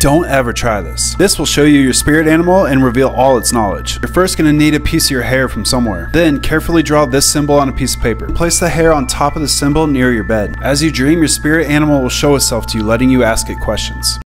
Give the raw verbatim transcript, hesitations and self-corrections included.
don't ever try this. This will show you your spirit animal and reveal all its knowledge. You're first going to need a piece of your hair from somewhere. Then carefully draw this symbol on a piece of paper. Place the hair on top of the symbol near your bed. As you dream, your spirit animal will show itself to you, letting you ask it questions.